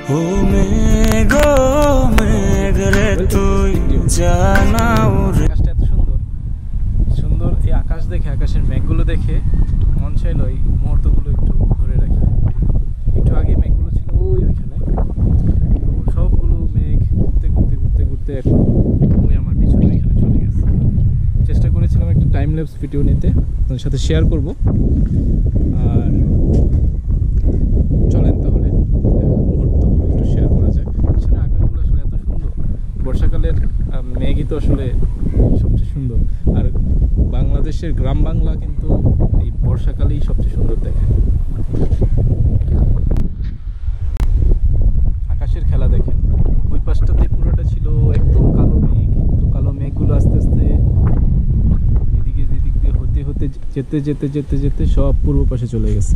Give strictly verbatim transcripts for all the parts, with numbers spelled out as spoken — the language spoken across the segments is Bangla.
ও মেঘ মেঘ রে তুই জানাও রে। আকাশটা এত সুন্দর সুন্দর, এই আকাশ দেখে, আকাশের মেঘগুলো দেখে মন চাইলো এই মুহূর্তগুলো একটু ধরে রাখি। একটু আগে মেঘগুলো ছিল ওই ওইখানে, তো সবগুলো মেঘ ঘুরতে ঘুরতে ঘুরতে ঘুরতে এখন ওই আমার পিছনে এখানে চলে গেছে। চেষ্টা করেছিলাম একটা টাইম ল্যাপস ভিডিও নিতে, আপনাদের সাথে শেয়ার করব। আর চলেন তাহলে মুহূর্তগুলো একটু শেয়ার করা যায়। পিছনে আকাশগুলো আসলে এত সুন্দর, বর্ষাকালের মেঘই তো আসলে সবচেয়ে সুন্দর। আর বাংলাদেশের গ্রাম বাংলা কিন্তু এই বর্ষাকালেই সবচেয়ে সুন্দর দেখে। আকাশের খেলা দেখেন, ওই পাশটাতে পুরোটা ছিল একদম কালো মেঘ, তো কালো মেঘগুলো আস্তে আস্তে এদিকে এদিক দিয়ে হতে হতে যেতে যেতে যেতে যেতে সব পূর্ব পাশে চলে গেছে।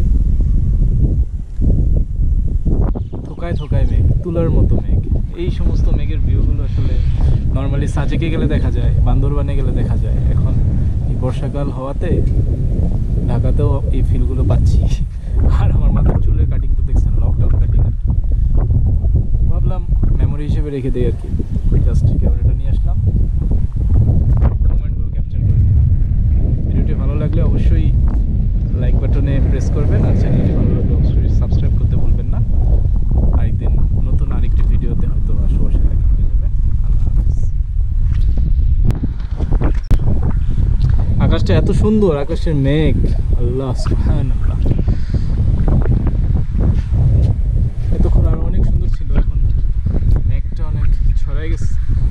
থোকায় থোকায় মেঘ, তুলার মতো মেঘ। এই সমস্ত মেঘের ভিউগুলো আসলে নর্মালি সাজেকে গেলে দেখা যায়, বান্দরবানে গেলে দেখা যায়। এখন এই বর্ষাকাল হওয়াতে ঢাকাতেও এই ফিলগুলো পাচ্ছি। আর আমার মাথার চুলের কাটিং তো দেখছেন, লকডাউন কাটিং। আর ভাবলাম মেমোরি হিসেবে রেখে দিই আর কি, জাস্ট ক্যামেরাটা নিয়ে আসলাম, মোমেন্টগুলো ক্যাপচার করে দিই। ভিডিওটি ভালো লাগলে অবশ্যই লাইক বাটনে প্রেস করবেন, আর চ্যানেলটি ভালো লাগলে অবশ্যই সাবস্ক্রাইব করতে ভুলবেন না। আরেকদিন নতুন আরেকটি ভিডিওতে হয়তো সবার সাথে দেখা হয়ে যাবে। আল্লাহ হাফেজ। আকাশটা এত সুন্দর, আকাশের মেঘ, আল্লাহ সুবহানাল্লাহ। এতক্ষণ আরো অনেক সুন্দর ছিল, এখন মেঘটা অনেক ছড়াই গেছে।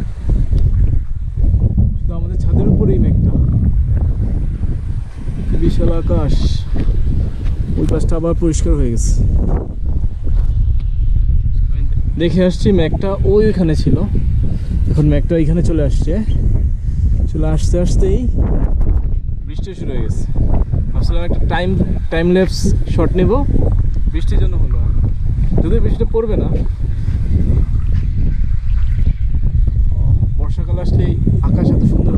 শুধু আমাদের ছাদের উপরেই মেঘটা, বিশাল আকাশ। ওই পাশটা আবার পরিষ্কার হয়ে গেছে। দেখে আসছি মেঘটা ওই ওইখানে ছিল, এখন মেঘটা ওইখানে চলে আসছে। চলে আসতে আসতেই বৃষ্টি শুরু হয়ে গেছে। ভাবছিলাম একটা টাইম টাইম ল্যাপস শট নেব, বৃষ্টির জন্য হলো, যদিও বৃষ্টিটা পড়বে না। বর্ষাকাল আসলেই আকাশ এত সুন্দর